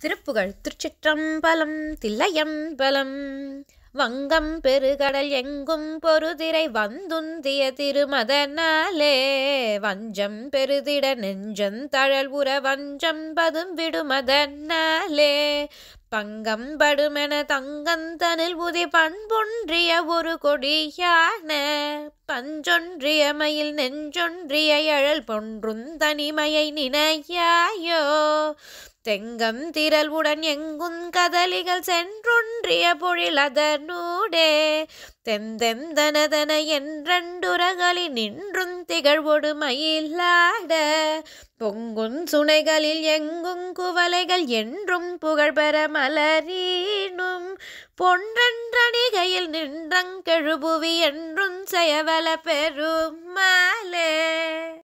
திருப்புகழ் திருச்சிற்றம்பலம் தில்லையம்பலம். வங்கம் பெருகடல் எங்கும் பொருதிரை வந்துந்திய திருமதனாலே வஞ்சம் பெருதிட நெஞ்சந்தழல் உற வஞ்சம் பதும் விடுமதனாலே பங்கம் படுமென தங்கந்தனில் உதி பண்பொன்றிய ஒரு கொடியான பஞ்சொன்றிய மயில் நெஞ்சொன்றிய எழல் பொன்றும் தனிமையை நினையாயோ தெங்கம் திரள் உடன் எங்கும் கதலிகள் சென்றொன்றிய பொழிலதனூடே தெந்தெந்தனதன என்றண்டுரகளி நின்றும் திகழ்வொடு மயிலாட பொங்குன் சுனைகளில் எங்கும் குவலைகள் என்றும் புகழ்பெற மலரீனும் பொன்றன்றணிகையில் நின்றங்கெழுபுவி என்றும் செயவல பெருமாளே.